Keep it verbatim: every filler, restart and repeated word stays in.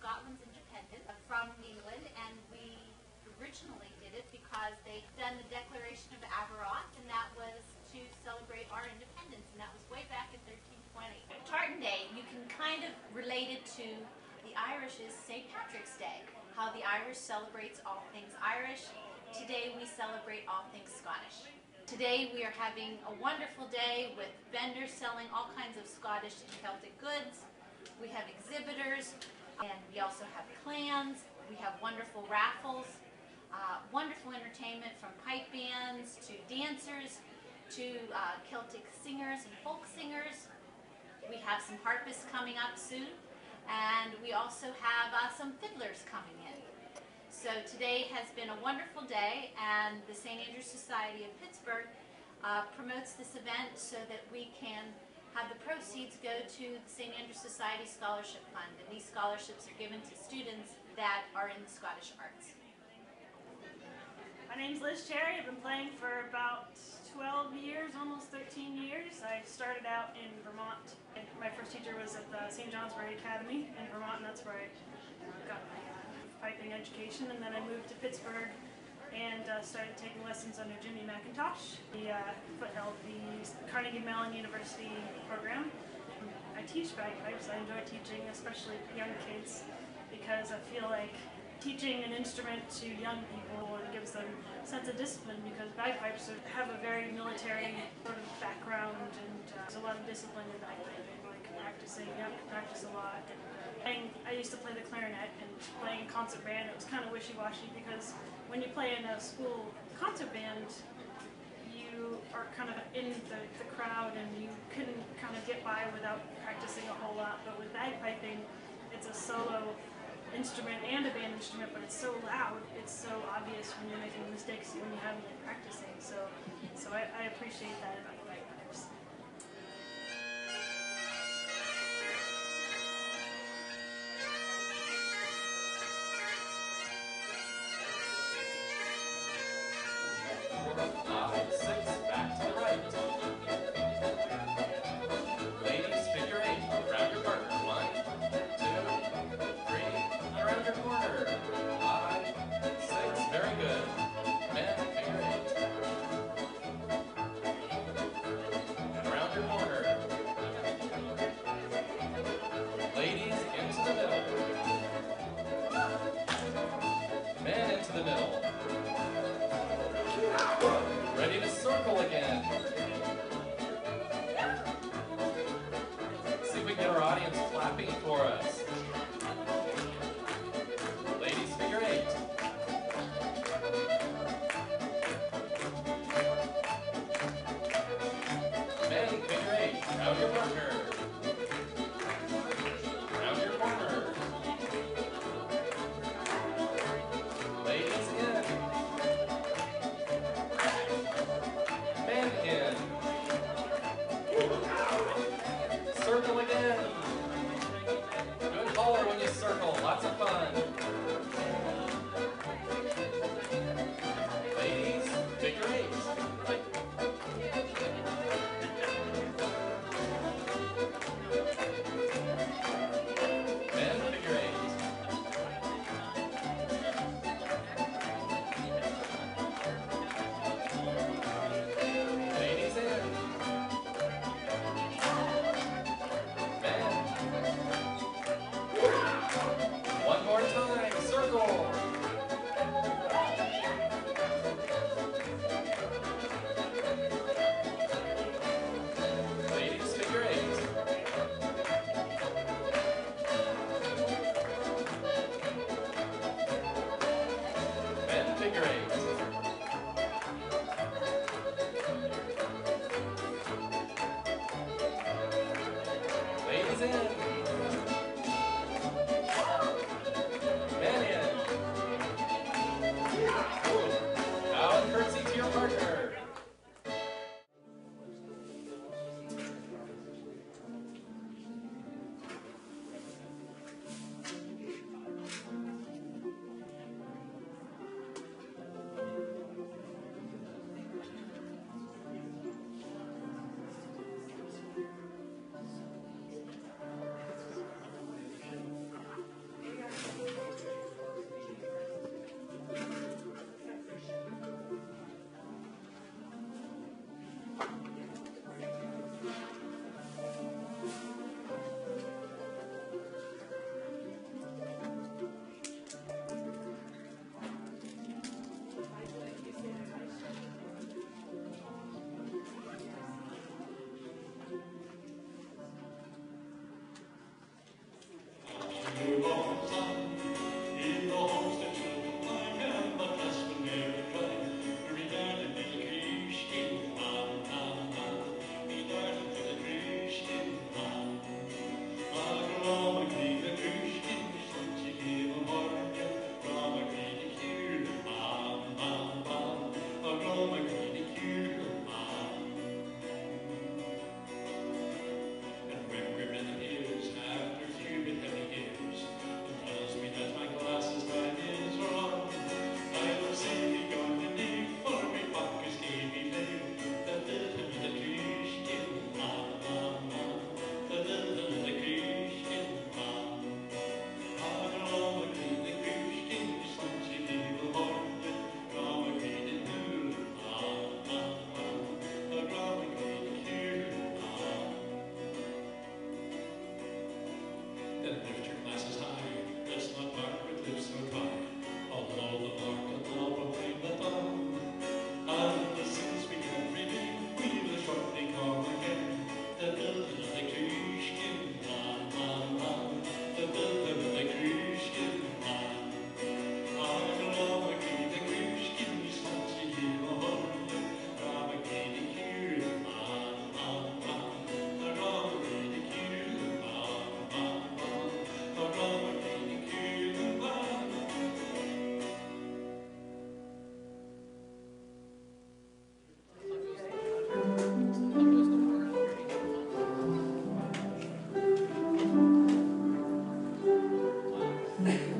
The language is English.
Scotland's independence from England, and we originally did it because they'd done the Declaration of Aberoth, and that was to celebrate our independence, and that was way back in thirteen twenty. Tartan Day, you can kind of relate it to the Irish's Saint Patrick's Day, how the Irish celebrates all things Irish. Today we celebrate all things Scottish. Today we are having a wonderful day with vendors selling all kinds of Scottish and Celtic goods. We have exhibitors, and we also have clans. We have wonderful raffles, uh, wonderful entertainment from pipe bands to dancers to uh, Celtic singers and folk singers. We have some harpists coming up soon, and we also have uh, some fiddlers coming in. So today has been a wonderful day, and the Saint Andrew Society of Pittsburgh uh, promotes this event so that we can have the proceeds go to the Saint Andrew Society Scholarship Fund, and these scholarships are given to students that are in the Scottish arts. My name's Liz Cherry. I've been playing for about twelve years, almost thirteen years. I started out in Vermont. My first teacher was at the Saint Johnsbury Academy in Vermont, and that's where I got my piping education, and then I moved to Pittsburgh and uh, started taking lessons under Jimmy McIntosh. He uh, held the Carnegie Mellon University program. I teach bagpipes. I enjoy teaching, especially young kids, because I feel like teaching an instrument to young people gives them a sense of discipline, because bagpipes have a very military sort of background, and uh, there's a lot of discipline in bagpiping, like practicing. You have to practice a lot. And, I used to play the clarinet, and playing in concert band, it was kind of wishy-washy, because when you play in a school concert band, you are kind of in the, the crowd, and you couldn't kind of get by without practicing a whole lot. But with bagpiping, it's a solo instrument and a band instrument, but it's so loud, it's so obvious when you're making mistakes when you haven't been practicing. So, so I, I appreciate that about bagpipes. Five, six, back to the right. Ladies, figure eight, around your partner. One, two, three, and around your corner. Five, six, very good. Men, figure eight. And around your corner. Ladies, into the middle. Men into the middle. Ready to circle again. one.